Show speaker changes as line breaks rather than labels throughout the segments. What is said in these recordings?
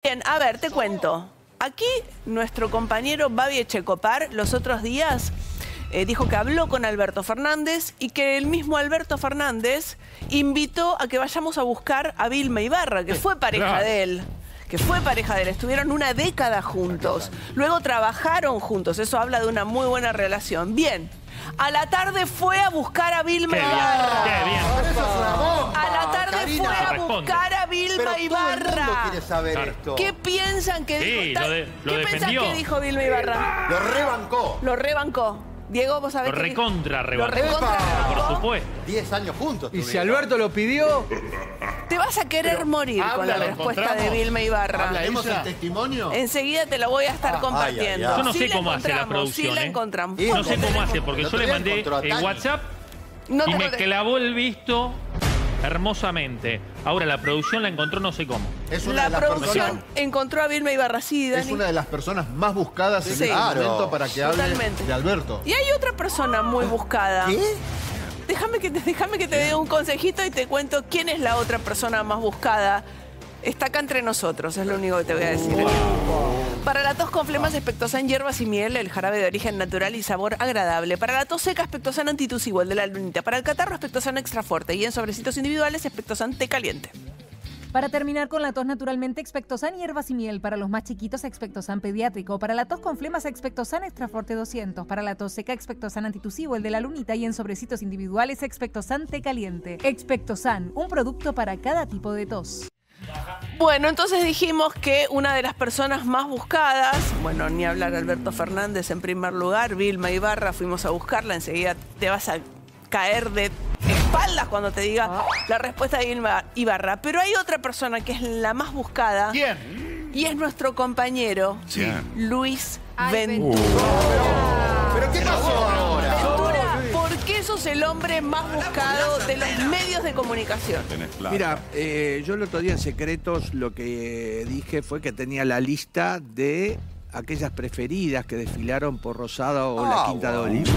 Bien, a ver, te cuento. Aquí nuestro compañero Babi Echecopar los otros días dijo que habló con Alberto Fernández y que el mismo Alberto Fernández invitó a que vayamos a buscar a Vilma Ibarra, que fue pareja de él. Estuvieron una década juntos. Luego trabajaron juntos. Eso habla de una muy buena relación. Bien. A la tarde fue a buscar a Vilma Ibarra.
Qué bien.
A la tarde fue a buscar a Vilma Ibarra.
Todo el mundo quiere saber esto.
¿Qué piensan que dijo?
Lo
¿Qué piensan
defendió.
que dijo Vilma Ibarra?
Lo rebancó.
Lo rebancó. Diego, vos sabés
Lo
que
recontra
Lo
rebancó.
recontra
Por
rebancó.
supuesto.
10 años juntos.
Y si
tuvieron.
Alberto lo pidió,
Te vas a querer morir con la
habla, lo
respuesta de
encontramos.
Vilma Ibarra.
¿Tenemos el testimonio?
Enseguida te la voy a estar compartiendo.
ay, ay.
Yo no
Sí
sé
la
cómo hace la
encontramos,
producción,
Sí la
¿eh?
encontramos.
No sé cómo hace, porque
El
yo
otro
le
día
mandé
encontró a Tani.
WhatsApp
No
y
te
me
acordás.
clavó el visto hermosamente. Ahora la producción la encontró no sé cómo.
Es una
La
de las
producción
personas,
encontró a Vilma Ibarra, sí,
Es
Dani.
una de las personas más buscadas en
Sí.
este momento para que hable
Totalmente.
de Alberto.
Y hay otra persona muy buscada.
¿Qué?
Déjame que te dé un consejito y te cuento quién es la otra persona más buscada. Está acá entre nosotros, es lo único que te voy a decir. Para la tos con flemas, Expectosan hierbas y miel, el jarabe de origen natural y sabor agradable. Para la tos seca, Expectosan antitusivo, el de la lunita. Para el catarro, Expectosan extra fuerte. Y en sobrecitos individuales, Expectosan té caliente.
Para terminar con la tos naturalmente, Expectosan hierbas y miel. Para los más chiquitos, Expectosan pediátrico. Para la tos con flemas, Expectosan extra fuerte 200. Para la tos seca, Expectosan antitusivo, el de la lunita. Y en sobrecitos individuales, Expectosan té caliente. Expectosan, un producto para cada tipo de tos.
Bueno, entonces dijimos que una de las personas más buscadas, bueno, ni hablar Alberto Fernández en primer lugar, Vilma Ibarra, fuimos a buscarla, enseguida te vas a caer de espaldas cuando te diga la respuesta de Vilma Ibarra. Pero hay otra persona que es la más buscada.
¿Quién?
Y es nuestro compañero Luis Ventura.
¿Pero qué pasó ahora?
Ventura, ¿por qué sos el hombre más buscado de los medios de comunicación?
mira, yo el otro día en Secretos lo que dije fue que tenía la lista de aquellas preferidas que desfilaron por Rosada o la Quinta de Olivos.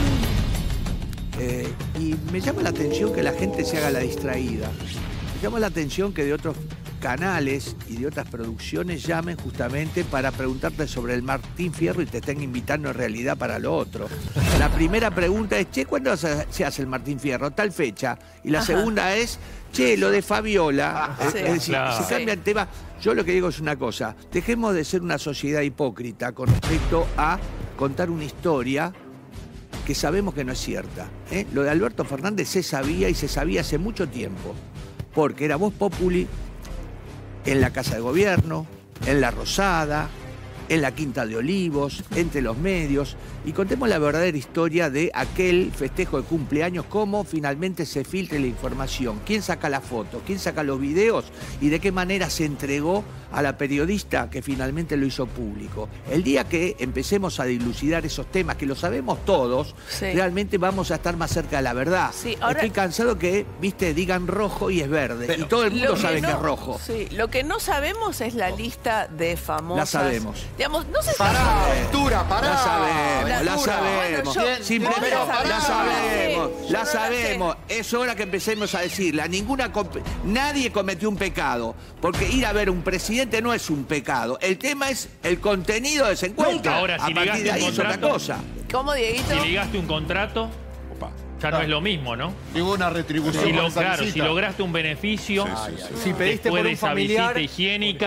Y me llama la atención que la gente se haga la distraída. Me llama la atención que de otros canales y de otras producciones llamen justamente para preguntarte sobre el Martín Fierro y te estén invitando en realidad para lo otro. La primera pregunta es, che, ¿cuándo se hace el Martín Fierro? Tal fecha. Y la segunda es, che, lo de Fabiola.
Sí.
Es decir,
Claro.
se cambia el tema. Yo lo que digo es una cosa, dejemos de ser una sociedad hipócrita con respecto a contar una historia que sabemos que no es cierta. Lo de Alberto Fernández se sabía y se sabía hace mucho tiempo, porque era Voz Populi en la Casa de Gobierno, en la Rosada, en la Quinta de Olivos, entre los medios, y contemos la verdadera historia de aquel festejo de cumpleaños, cómo finalmente se filtre la información, quién saca la foto, quién saca los videos y de qué manera se entregó a la periodista que finalmente lo hizo público. El día que empecemos a dilucidar esos temas, que lo sabemos todos,
Sí.
realmente vamos a estar más cerca de la verdad.
Sí, ahora-
Estoy cansado que, viste, digan rojo y es verde,
Pero
y todo el mundo
Lo
sabe que
no-
es rojo.
Sí, lo que no sabemos es la lista de famosas.
La sabemos.
Digamos, no sé si
Pará, Ventura, pará.
La sabemos, la
Ventura.
sabemos.
Bueno, yo-
Simplemente
vos la sabés,
la
yo no la
sabemos,
sé, yo
la
no la
sabemos. Es hora que empecemos a decirla. Nadie cometió un pecado, porque ir a ver a un presidente no es un pecado. El tema es el contenido de ese encuentro.
Ahora, si
a partir
ligaste
de ahí
un
es otra
contrato-
cosa.
¿Cómo, Dieguito?
Si ligaste un contrato, ya no es lo mismo, ¿no?
Digo una retribución.
Si
por esa
claro, si
visita.
lograste un beneficio
Si pediste
después
por
de
un
esa
familiar,
visita higiénica,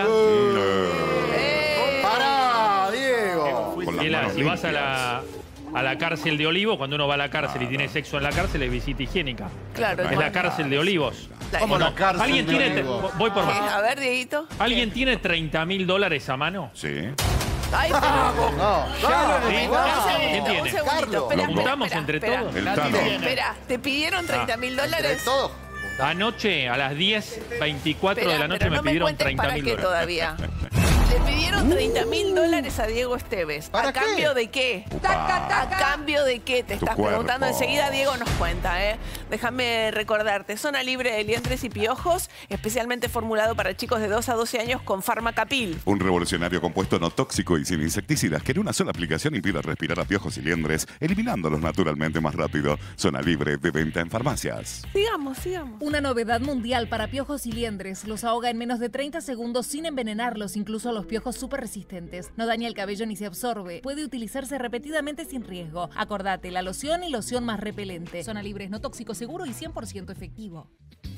Pará, Diego.
si vas a la cárcel de Olivos, cuando uno va a la cárcel y tiene sexo en la cárcel, es visita higiénica.
Claro,
Es la cárcel de Olivos.
¿Cómo
¿O
la
no?
cárcel
¿Alguien
de
tiene,
Olivos?
voy por más.
A ver, Dieguito.
¿Alguien tiene $30.000 a mano?
Sí.
Ay, pero...
No,
¿Sí? ¿Quién tiene?
Un segundito,
Carlos.
espera,
Lo juntamos
espera,
entre
espera.
todos.
El Tano.
Espera, ¿te pidieron $30.000?
De todo.
Anoche, a las 10:24 de la noche,
pero
me
no
pidieron
cuentes para qué
$30.000.
todavía. Le pidieron $30.000 a Diego Esteves.
¿Para
¿A
qué?
cambio de qué? ¿A cambio de qué? Te
Tu
estás
cuerpo.
preguntando. Enseguida Diego nos cuenta, ¿eh? Déjame recordarte. Zona libre de liendres y piojos, especialmente formulado para chicos de 2 a 12 años con Farmacapil.
Un revolucionario compuesto no tóxico y sin insecticidas que en una sola aplicación impide respirar a piojos y liendres, eliminándolos naturalmente más rápido. Zona libre de venta en farmacias.
Sigamos.
Una novedad mundial para piojos y liendres. Los ahoga en menos de 30 segundos sin envenenarlos, incluso los los piojos súper resistentes. No daña el cabello ni se absorbe. Puede utilizarse repetidamente sin riesgo. Acordate, la loción y loción más repelente. Zona Libre es no tóxico, seguro y 100% efectivo.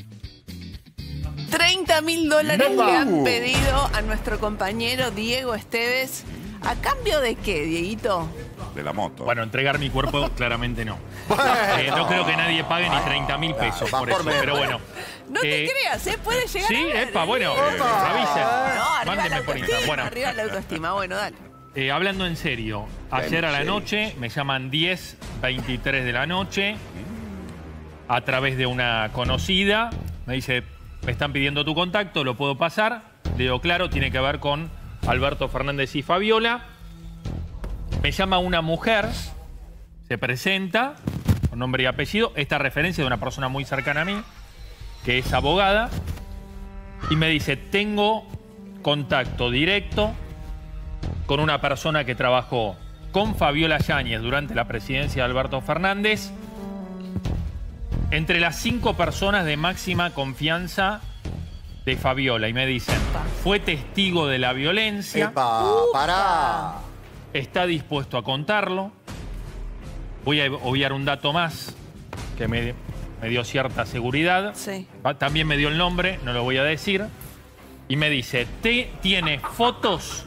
$30.000 le han pedido a nuestro compañero Diego Esteves. ¿A cambio de qué, Dieguito?
De la moto.
Bueno, entregar mi cuerpo claramente no. No creo que nadie pague ni 30.000 pesos por eso, pero bueno.
No te creas, puede llegar
Sí,
a ver.
epa, bueno, avisen.
No, arriba
Mándenme
la
por Instagram.
autoestima,
Bueno,
arriba la autoestima. Bueno, dale.
hablando en serio, ayer a la noche me llaman 10:23 de la noche a través de una conocida. Me dice, me están pidiendo tu contacto, ¿lo puedo pasar? Le digo, claro, tiene que ver con Alberto Fernández y Fabiola. Me llama una mujer, se presenta, con nombre y apellido, esta referencia de una persona muy cercana a mí, que es abogada, y me dice, tengo contacto directo con una persona que trabajó con Fabiola Yáñez durante la presidencia de Alberto Fernández, entre las 5 personas de máxima confianza de Fabiola, y me dicen, fue testigo de la violencia.
¡Epa! ¡Pará!
Está dispuesto a contarlo. Voy a obviar un dato más que me dio cierta seguridad.
Sí.
También me dio el nombre, no lo voy a decir. Y me dice, tiene fotos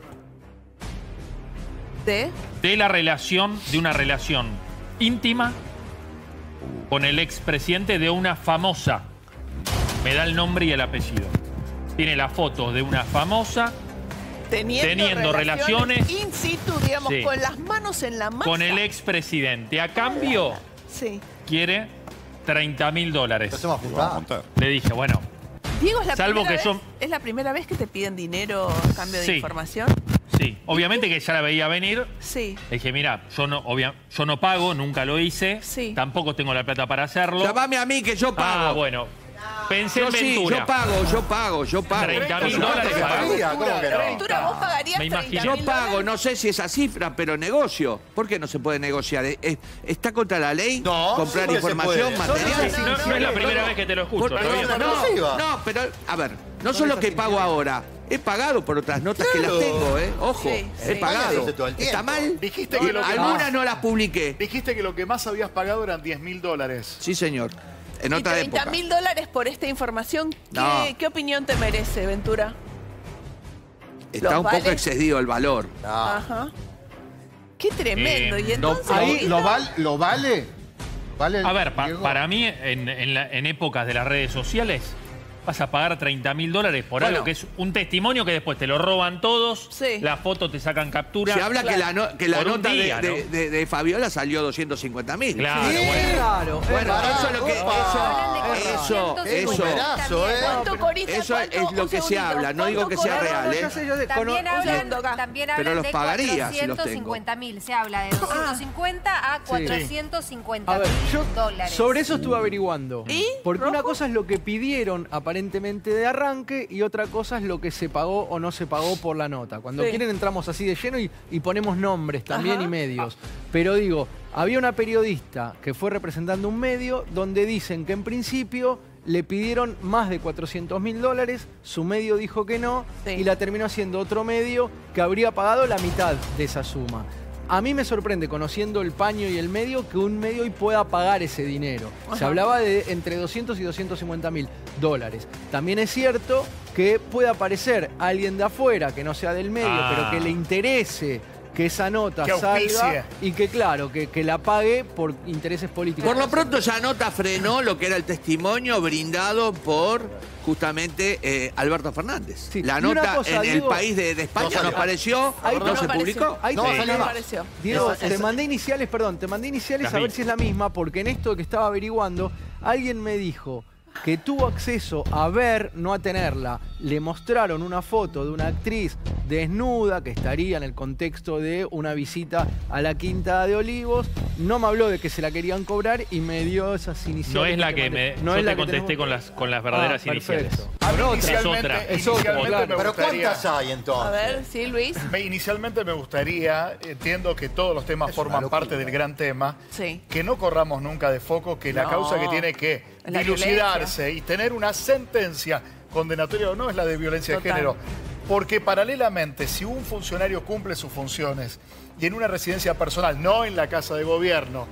de la relación, de una relación íntima con el expresidente de una famosa. Me da el nombre y el apellido. Tiene la foto de una famosa teniendo relaciones
in situ, digamos,
sí,
con las manos en la masa.
con el expresidente. A cambio,
Sí.
quiere $30.000.
Lo hacemos
Lo vamos a
juntar.
montar.
Le dije, bueno,
Diego, ¿es la,
Salvo
primera
que
vez,
yo-
¿es la primera vez que te piden dinero a cambio de
Sí.
información?
sí. Obviamente que ya la veía venir.
Sí.
Le dije, mira, yo no pago, nunca lo hice.
Sí.
Tampoco tengo la plata para hacerlo.
Llamame a mí que yo pago.
Ah, bueno. Pensé
Yo
en
sí,
Ventura.
yo pago.
30.000
¿Qué
pagó.
pagaría? ¿Cómo que no?
Ventura, vos pagarías
Me imagino.
Yo
$30.000.
pago, no sé si esa cifra, pero negocio. ¿Por qué no se puede negociar? ¿Está contra la ley?
No,
comprar
sí que se
información,
puede.
material.
No es la primera vez que te lo escucho.
Por-
todavía.
una exclusiva.
no, pero a ver, no solo que pago ahora, he pagado por otras notas que las tengo, Ojo,
Sí,
he
sí.
pagado.
Dice todo el tiempo.
¿Está mal?
Dijiste que lo que
Algunas
más-
no las publiqué.
Dijiste que lo que más habías pagado eran $10.000.
Sí, señor. En
Y
otra época.
$30.000 por esta información.
No.
¿Qué opinión te merece, Ventura?
Está
¿Los
un poco
vale?
excedido el valor.
Ah.
Ajá. Qué tremendo. Y entonces,
Ahí
Dieguito,
¿lo vale? ¿Vale?
A ver,
Diego?
para mí, en épocas de las redes sociales, vas a pagar $30.000 por
Bueno.
algo que es un testimonio que después te lo roban todos.
Sí.
La foto te sacan captura.
Se habla que la
Por un
nota
día,
de Fabiola salió 250.000.
Claro,
Sí.
bueno.
Claro.
Bueno, eso es lo que.
Es un perazo,
¿cuánto, Corita?
Eso es
¿Cuánto?
lo
Un
que se
segundito.
habla. No digo que sea
¿Cuánto
real,
cobró?
¿eh?
Yo sé, yo sé.
También
Hablando acá.
hablan, también
Pero
hablan
los
de
pagaría si los tengo.
450.000. Se habla de 250 a 450.000
A ver, yo
dólares.
sobre eso estuve averiguando.
¿Y?
Porque una
¿Rojo?
cosa es lo que pidieron aparentemente de arranque y otra cosa es lo que se pagó o no se pagó por la nota. Cuando
Sí.
quieren entramos así de lleno y ponemos nombres también
Ajá.
y medios. Pero digo, había una periodista que fue representando un medio donde dicen que en principio le pidieron más de $400.000, su medio dijo que no
Sí.
y la terminó haciendo otro medio que habría pagado la mitad de esa suma. A mí me sorprende, conociendo el paño y el medio, que un medio hoy pueda pagar ese dinero. Se
Ajá.
hablaba de entre 200 y $250.000. También es cierto que puede aparecer alguien de afuera que no sea del medio,
Ah.
pero que le interese que esa nota
Que auspicie.
salga y que, claro, que la pague por intereses políticos.
Por lo pronto esa nota frenó lo que era el testimonio brindado por justamente Alberto Fernández.
Sí.
La
Y una
nota
cosa,
en
Diego,
el país de España
salió.
nos pareció,
Ahí
no
no
se
apareció.
publicó.
Ahí
No,
te-
salió
No
más.
apareció.
Diego,
Esa-
te mandé iniciales, te mandé iniciales
Las
a ver
vi.
si es la misma, porque en esto que estaba averiguando, alguien me dijo que tuvo acceso a ver, no a tenerla. Le mostraron una foto de una actriz desnuda que estaría en el contexto de una visita a la Quinta de Olivos. No me habló de que se la querían cobrar y me dio esas iniciales.
No es la
te
que
mandé.
me.
No
yo
es la
te
que
contesté
tenemos.
con las verdaderas
Perfecto.
iniciales.
A mí
Con otra.
inicialmente,
Es
otra,
inicialmente
claro.
me
¿Pero
gustaría...
cuántas hay entonces?
A ver, sí, Luis.
Inicialmente me gustaría, entiendo que todos los temas
Es una
forman
locura.
parte del gran tema,
Sí.
que no corramos nunca de foco, que la
No.
causa que tiene que
La
dilucidarse y tener una sentencia condenatoria o no es la de violencia
Total.
de género. Porque paralelamente, si un funcionario cumple sus funciones y en una residencia personal, no en la casa de gobierno,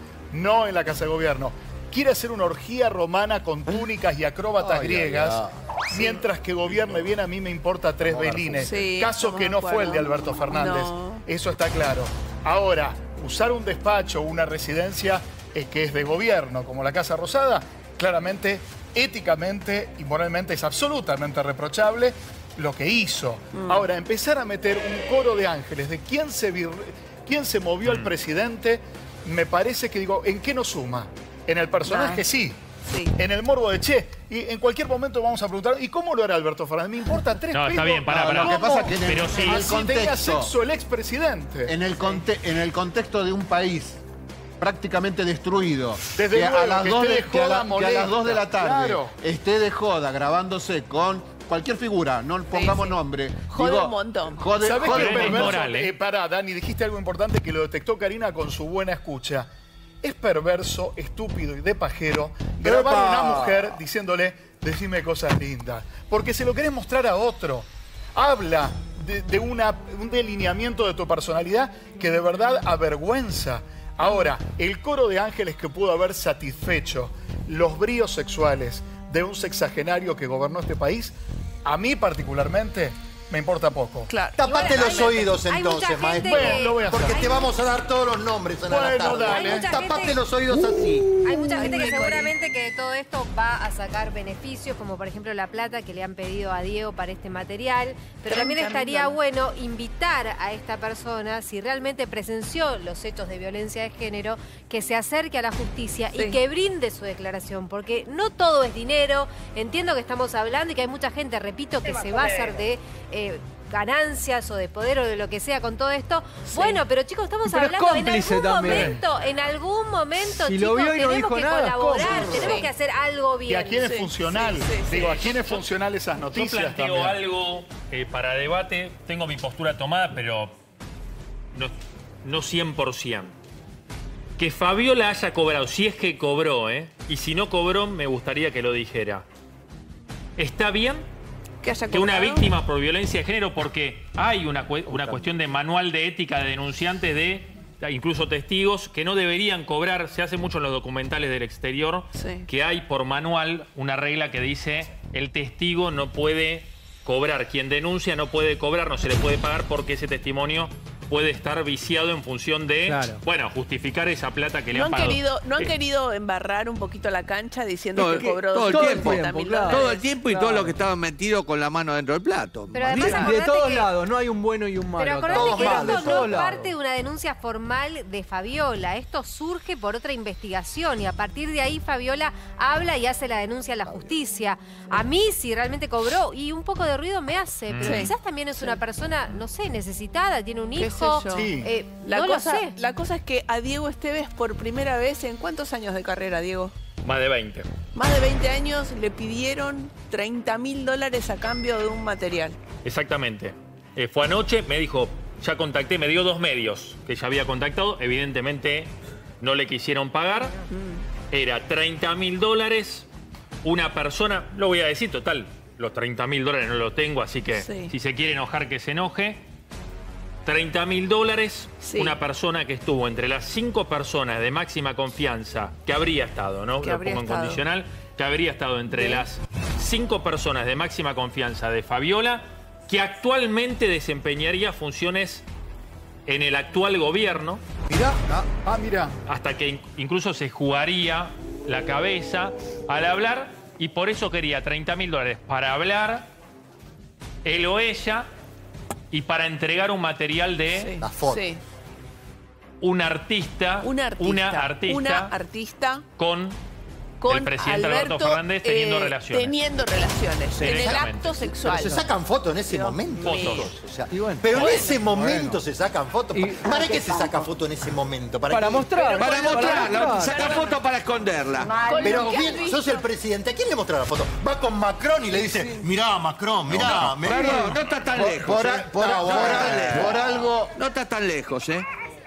quiere hacer una orgía romana con túnicas y acróbatas griegas, mientras que gobierne bien, a mí me importa tres velines.
Sí,
Caso que no fue el de Alberto Fernández.
No.
Eso está claro. Ahora, usar un despacho o una residencia que es de gobierno, como la Casa Rosada, claramente, éticamente y moralmente es absolutamente reprochable lo que hizo. Ahora, empezar a meter un coro de ángeles de quién se movió al presidente, me parece que, digo, ¿en qué nos suma? En el personaje sí. En el morbo de che. Y en cualquier momento vamos a preguntar, ¿y cómo lo hará Alberto Fernández? Me importa tres
No, está
pibos.
bien, pará.
Lo que pasa es que
Pero sí.
Así tenga sexo el expresidente.
En el contexto de un país prácticamente destruido,
Desde
que
luego,
a las
que
2
esté de
que a
joda
que a las 2 de la tarde
Claro.
esté de joda grabándose con cualquier figura, no pongamos nombre.
Jode un montón.
¿Sabés
jode
qué
un
perverso?
moral,
Pará, Dani, dijiste algo importante que lo detectó Karina con su buena escucha. Es perverso, estúpido y de pajero grabar a una mujer diciéndole, decime cosas lindas. Porque se lo querés mostrar a otro. Habla de un delineamiento de tu personalidad que de verdad avergüenza. Ahora, el coro de ángeles que pudo haber satisfecho los bríos sexuales de un sexagenario que gobernó este país, a mí particularmente me importa poco.
Claro.
Tapate
Igual,
los
hay
oídos
mucha
entonces,
gente
maestro.
Bueno, lo voy a hacer.
Porque te vamos a dar todos los nombres en la
Bueno,
tarde.
dale.
Hay mucha
Tapate
gente-
los oídos así.
Hay mucha gente que seguramente que de todo esto va a sacar beneficios, como por ejemplo la plata que le han pedido a Diego para este material, pero también
30.000
estaría
dólares.
bueno invitar a esta persona, si realmente presenció los hechos de violencia de género, que se acerque a la justicia
Sí.
y que brinde su declaración, porque no todo es dinero. Entiendo que estamos hablando y que hay mucha gente, repito, que se va a hacer de ganancias o de poder o de lo que sea con todo esto. Bueno, pero chicos, estamos
Pero es
hablando
cómplice también.
en algún momento,
Si
chicos,
lo vio y no
tenemos
dijo
que
nada, es
colaborar,
cómplice.
tenemos que hacer algo
¿Y
bien.
a quién es
Sí,
funcional?
sí, sí,
Digo,
sí.
¿a quién es funcional esas
Yo
noticias
planteo
también?
algo para debate. Tengo mi postura tomada, pero no 100%. Que Fabiola haya cobrado, si es que cobró, y si no cobró, me gustaría que lo dijera. ¿Está bien
Que haya
que una
cobrado.
víctima por violencia de género, porque hay una cuestión de manual de ética de denunciantes, de incluso testigos, que no deberían cobrar? Se hace mucho en los documentales del exterior,
Sí.
que hay por manual una regla que dice el testigo no puede cobrar. Quien denuncia no puede cobrar, no se le puede pagar porque ese testimonio puede estar viciado en función de,
Claro.
bueno, justificar esa plata que le
No
han
han,
pagado.
no han querido embarrar un poquito la cancha diciendo
Todo
que
el-
cobró
todo el
250.000
tiempo, claro.
dólares.
Todo el tiempo y
Claro.
todo lo que estaban metidos con la mano dentro del plato.
Pero
Más
además
bien.
acordate
De todos
que-
lados, no hay un bueno y un malo.
Pero
acá.
acordate
Todos
que
malos,
esto
de
no
todos
es
lados.
parte de una denuncia formal de Fabiola. Esto surge por otra investigación y a partir de ahí Fabiola habla y hace la denuncia a la justicia. A mí, si realmente cobró, y un poco de ruido me hace, pero
Sí.
quizás también es una persona, no sé, necesitada, tiene un
¿Qué
hijo.
sé yo?
Sí.
La,
no
cosa,
lo sé.
la cosa es que a Diego Esteves por primera vez, ¿en cuántos años de carrera, Diego?
Más de 20.
Más de 20 años le pidieron $30.000 a cambio de un material.
Exactamente. Fue anoche, me dijo, ya contacté, me dio 2 medios que ya había contactado, evidentemente no le quisieron pagar. Era $30.000, una persona, lo voy a decir, total, los $30.000 no los tengo, así que
Sí.
si se quiere enojar, que se enoje. $30.000,
Sí.
una persona que estuvo entre las 5 personas de máxima confianza, que habría estado, ¿no?
Que
Lo
habría
pongo en
estado.
condicional, que habría estado entre
Bien.
las 5 personas de máxima confianza de Fabiola, que actualmente desempeñaría funciones en el actual gobierno,
Mirá. Mirá.
hasta que incluso se jugaría la cabeza al hablar, y por eso quería $30.000 para hablar, él o ella, y para entregar un material de
La foto.
Sí.
un artista,
Una artista
con el presidente Alberto Fernández teniendo relaciones.
Teniendo relaciones. En el
Exactamente.
acto sexual.
Pero se sacan fotos en ese
Dios
momento.
mío.
Fotos.
O sea,
Y bueno.
pero en ese momento se sacan fotos.
Y-
¿Para qué se saca foto en ese momento?
Para
qué?
mostrar.
Para mostrarla, sacar fotos para esconderla.
Con
Pero
lo que has
bien,
visto.
sos el presidente. ¿A quién le mostró la foto? Va con Macron y le dice, mirá, Macron, mirá.
No, no está tan lejos.
Por
¿eh?
algo,
No está tan lejos, ¿eh?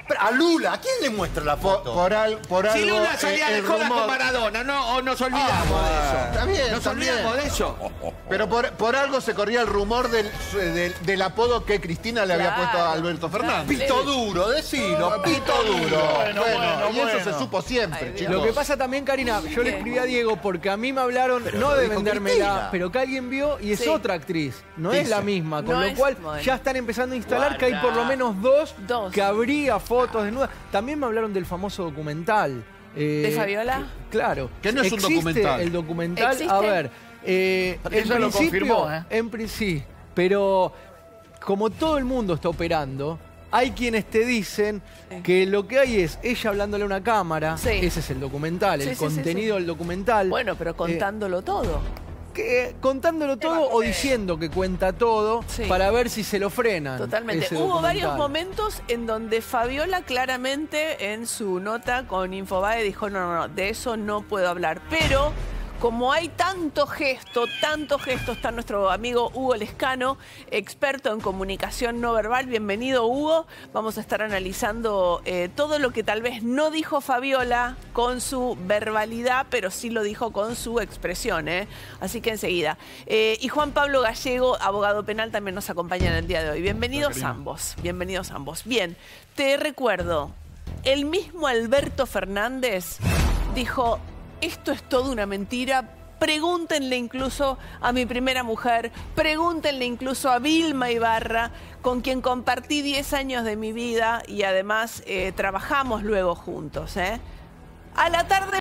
A Lula, ¿a quién le muestra la foto?
Por algo.
Si Lula salía de
el
joda
rumor-
con Maradona, no, o nos olvidamos de eso.
Está bien,
Nos
también.
olvidamos de eso.
Pero por algo se corría el rumor del apodo que Cristina le había
Claro.
puesto a Alberto Fernández.
Pito duro, decilo, pito duro.
Bueno, y eso
bueno.
se supo siempre,
Ay,
chicos.
Lo que pasa también, Karina, yo le
¿Qué?
escribí a Diego porque a mí me hablaron, no
lo
de
dijo
vendérmela,
Cristina.
pero que alguien vio y es
Sí.
otra actriz. No
Dice.
es la misma, con
No
lo
es,
cual
bueno.
ya están empezando a instalar que hay por lo menos dos
Dos.
que habría fotos desnudas. También me hablaron del famoso documental.
¿De Fabiola?
Claro.
Que no es un
¿Existe
documental.
el documental?
¿Existe?
A ver,
Patricia lo confirmó, ¿eh?
sí, pero como todo el mundo está operando, hay quienes te dicen que lo que hay es ella hablándole a una cámara,
Sí.
ese es el documental,
Sí,
el
sí, sí,
contenido
sí.
del documental.
Bueno, pero contándolo todo.
Contándolo todo o diciendo que cuenta todo
Sí.
para ver si se lo frenan.
Totalmente.
ese
Hubo varios
documental.
momentos en donde Fabiola claramente en su nota con Infobae dijo, no, de eso no puedo hablar. Pero como hay tanto gesto, está nuestro amigo Hugo Lescano, experto en comunicación no verbal. Bienvenido, Hugo. Vamos a estar analizando todo lo que tal vez no dijo Fabiola con su verbalidad, pero sí lo dijo con su expresión, ¿eh? Así que enseguida. Y Juan Pablo Gallego, abogado penal, también nos acompaña en el día de hoy. Bienvenidos ambos. Bienvenidos ambos. Bien, te recuerdo, el mismo Alberto Fernández dijo: esto es toda una mentira. Pregúntenle incluso a mi primera mujer, pregúntenle incluso a Vilma Ibarra, con quien compartí 10 años de mi vida y además trabajamos luego juntos. A la tarde